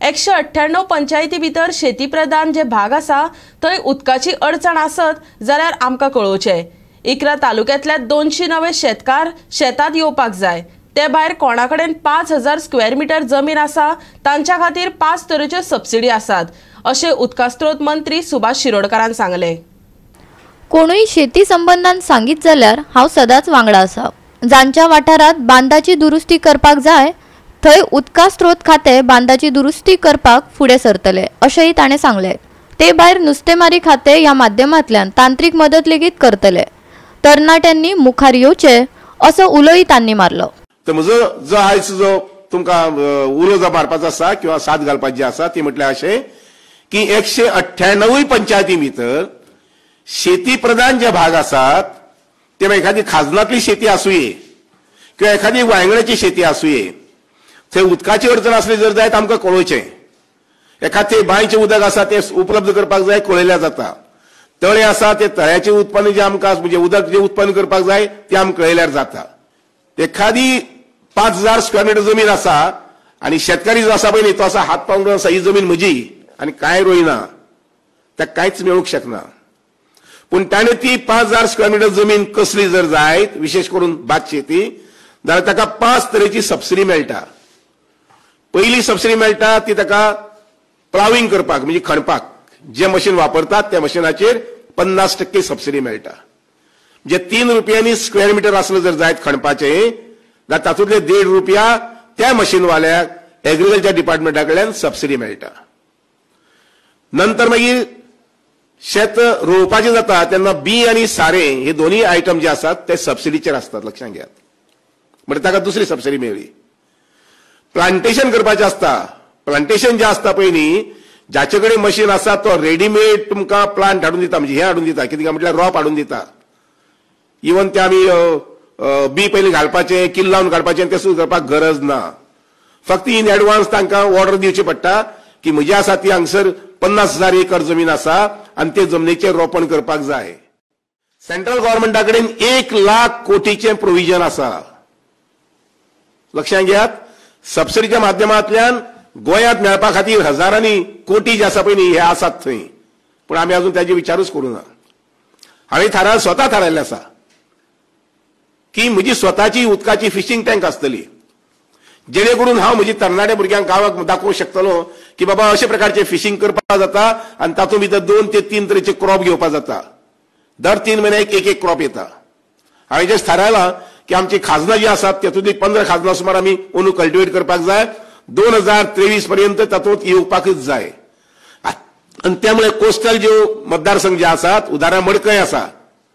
198 पंचायती भितर शेती प्रधान जे भाग आसा थंय उदकाची अडचण आसत जाल्यार आमकां कळोवचें। इकरा तालुक्यांतल्या 200 नवे शेतकार शेतात येवपाक जाय। ते भायर कोणाकडेन 5000 स्क्वेअर मीटर जमीन आसा तांच्या खातीर 5 तरेच्यो सबसिडी आसात अशें उदकास्त्रोत मंत्री सुभाष शिरोडकारान सांगलें। कोणूय शेती संबंधान सांगीत जाल्यार हांव सदांच वांगडा आसा। जांच्या वाठारांत बांदाची दुरुस्ती करपाक जाय थंय उदका स्त्रोत खाते बांदाची दुरुस्ती करपाक फुडें सरतले अशेंय ताणें सांगलें। ते भायर नुस्तेमारी खाते ह्या माध्यमांतल्यान तांत्रीक मदत लेगीत करतले। तरणाट्यांनी मुखार येवचें असो उलोय तांणी मारलो। तर म्हजो जो आयज जो तुमकां उलो जो मारपाचो आसा किंवा साथ घालपाची आसा ती म्हटल्यार अशें की 198 पंचायती भितर शेती प्रधान जे भाग आसात ते एखादी खाजनातली शेती आसूये किंवा एखादी वांयगण्याची शेती आसूये थंय उदकाची अडचण आसली जर जायत आमकां कळोवचें। एखादे बांयचें उदक आसा ते उपलब्ध करपाक जाय कळयल्यार जाता। तळे आसा ते तळ्याचें उत्पन्न जे आमकां म्हणजे उदक जे उत्पन्न करपाक जाय ते आमकां कळयल्यार जाता। एखादी 5000 स्क्वेअर मीटर जमीन आसा आनी शेतकारी जो आसा पळय तो आसा हात पावून आसा ही जमीन म्हजी आनी कांय रोयना ताका कांयच मेळूंक शकना। पूण ताणें ती 5000 स्क्वेअर मीटर जमीन कसली जर जायत विशेष करून भात शेती जाल्यार ताका 5 तरेची सबसिडी मेळटा। पयली सबसिडी मेळटा ती ताका प्लाविंग करपाक म्हणजे खणपाक जे मशीन वापरतात त्या मशिनाचेर 50% सबसिडी मेळटा। जे 3 रुपयांनी स्क्वेअर मीटर आसलो जर जायत खणपाचें जाल्यार तातूंतले 1.5 रुपया त्या मशीनवाल्याक एग्रीकल्चर डिपार्टमेंटा कडल्यान सबसिडी मेळटा। नंतर मागीर शेत रोवपाचें जाता तेन्ना बी आनी सारें हे दोनूय आयटम जे आसात ते सबसिडीचेर आसतात लक्षांत घेयात। म्हणजे ताका दुसरी सबसिडी मेळ्ळी। प्लांटेशन करपाचें आसता प्लांटेशन जे आसता पळय न्ही जाचे कडेन मशीन आसा तो रेडीमेड तुमकां प्लांट हाडून दिता म्हणजे हे हाडून दिता कितें म्हटल्यार रोप हाडून दिता। इवन ते आमी बी पयलीं घालपाचें किल्ल लावन काडपाचें तें सुद्दां करपाक गरज ना। फक्त इन एडवान्स तांकां ऑर्डर दिवची पडटा की म्हजी आसा ती हांगसर 50,000 एकर जमीन आसा आनी ते जमनीचेर रोपण करपाक जाय। सेंट्रल गव्हर्मेंटा कडेन 1 लाख कोटीचें प्रोविजन आसा लक्षांत घेयात। सबसिडीच्या माध्यमांतल्यान गोंयांत मेळपा खातीर हजारांनी कोटी जे आसा पळय न्ही हे आसात थंय पूण आमी अजून ताजे विचारूच करूना। हांवें स्वता थारायल्लें आसा की म्हजी स्वताची उदकाची फिशिंग टँक आसतली जेणे करून हांव म्हजी तरणाट्या भुरग्यांक गांवाक दाखोवंक शकतलो की बाबा अशे प्रकारचे फिशिंग करपाक जाता आनी तातूंत भितर 2 ते 3 तरेचे क्रॉप घेवपाक जाता। दर 3 म्हयन्याक एक क्रॉप येता। हांवें जस्ट थारायलां की आमची खाजनां जी आसात तातूंतली 15 खाजनां सुमार आमी अंदू कल्टिवेट करपाक जाय। 2023 पर्यंत तातूंत येवपाकच जाय। आनी त्यामुळे कोस्टल ज्यो मतदारसंघ जे आसात उदाहरण मडकय आसा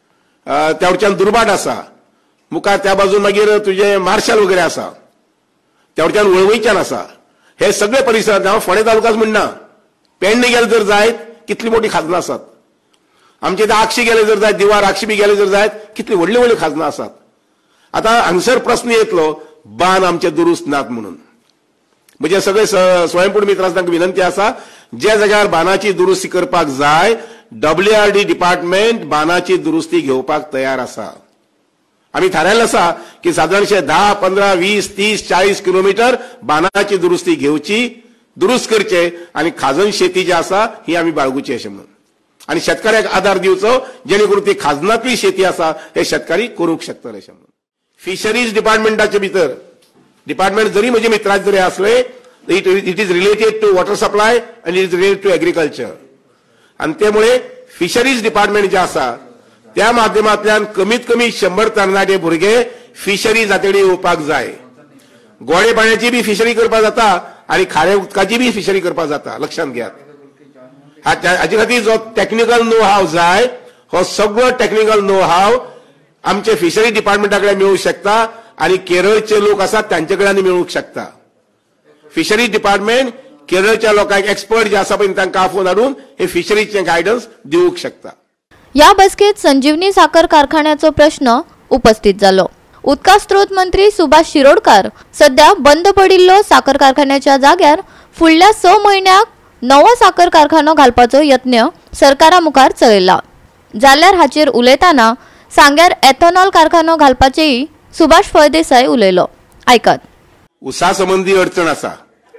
त्या वयच्यान दुर्बाट आसा मुखार त्या बाजून मागीर तुजे मार्शल वगैरे आसा त्या वयच्यान वळवयच्यान आसा हे सगळे परिसरांत हांव फोंडे तालुकाच म्हणना पेडणे गेले जर जायत कितली मोठी खाजनां आसात। आमचे ते आक्षी गेले जर जायत दिवार आक्षी बी गेले जर जायत कितली व्हडली व्हडली खाजनां आसात। आतां हांगसर प्रस्न येतलो बांद आमचे दुरुस्त नात म्हणून म्हणजे सगळे स्वयंपूर्ण मित्रांक तांकां विनंती आसा ज्या जाग्यार बांदाची दुरुस्ती करपाक जाय WRD डिपार्टमेंट बांदाची दुरुस्ती घेवपाक तयार आसा। आमी थारायल्लें आसा की सादारणशे 10, 15, 20, 30, 40 किलोमीटर बांदाची दुरुस्ती घेवची दुरुस्त करचे आनी खाजन शेती जी आसा ही आमी बाळगुची अशें म्हणून आनी शेतकऱ्याक आदार दिवचो जेणे करून ती खाजनातली शेती आसा हे शेतकारी करूंक शकतले अशें म्हणून। फिशरीज डिपार्टमेंटाचे भितर डिपार्टमेंट जरी म्हजे मित्राचे जरी आसले it is related to water supply आनी it is related to agriculture आनी त्यामुळे फिशरीज डिपार्टमेंट जे आसा त्या माध्यमांतल्यान कमीत कमी 100 तरणाटे भुरगे फिशरी जातेडी येवपाक जाय। गोडे पाण्याची बी फिशरी करपाक जाता आनी खाऱ्या उदकाची बी फिशरी करपाक जाता लक्षांत घेयात। हाचे खातीर जो टॅक्निकल नो हाव जाय हो सगळो टॅक्निकल नो हाव आमचे फिशरी डिपार्टमेंटा कडेन मेळूंक शकता आनी केरळचे लोक आसात तांचे कडेन मेळूंक शकता। फिशरी डिपार्टमेंट केरळच्या लोकांक एक्सपर्ट जे आसा पळय तांकां आफोवन हाडून हे फिशरीचे गायडन्स दिवंक शकता। या बसकेत संजीवनी साखर कारखान्याचो प्रश्न उपस्थित जालो। उदका स्त्रोत मंत्री सुभाष शिरोडकार सध्या बंद पडिल्लो साखर कारखान्याच्या जाग्यार फुडल्या 6 म्हयन्याक नवो साखर कारखानो घालपाचो यत्न सरकारा मुखार चलयला जाल्यार हाचेर उलयतना सांग्यार एथेनॉल कारखानो घालपाचेय सुभाष फळदेसाय उलयलो। आयकात। उसा संबंधी अडचण आसा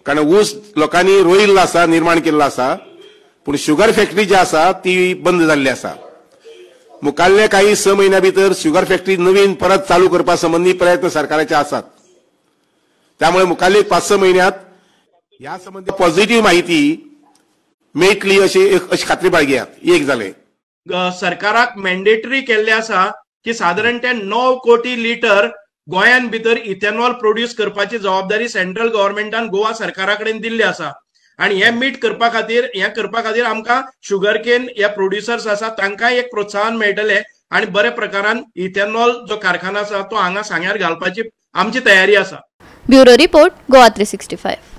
कारण ऊस लोकांनी रोयिल्लो आसा, निर्माण केल्लो आसा, पूण शुगर फॅक्टरी जी आसा ती बंद जाल्ली आसा. मुखाल्ले काही 6 म्हयन्या भितर शुगर फॅक्टरी नवीन परत चालू करपा संबंधी प्रयत्न सरकाराचे आसात. त्यामुळे मुखाल्ले 5-6 म्हयन्यात ह्या संबंधी पॉझिटिव्ह माहिती मेळटली अशी खात्री बाळगियात. एक जाले. सरकाराक मॅन्डेटरी केल्ले आसा की साधारण ते 9 कोटी लिटर गोंयान भितर इथेनॉल प्रोड्यूस करपाची जबाबदारी सेंट्रल गव्हर्नमेंटान गोवा सरकारा कडेन दिल्ली आसा. आणि हे मीट करपा खातीर आमकां शुगर केन हे प्रोड्युसर्स आसा तांकांय एक प्रोत्साहन मेळटले आणि बरे प्रकारान इथेनॉल जो कारखाना आसा तो हांगा सांग्यार घालपाची आमची तयारी आसा. Bureau report Goa 365.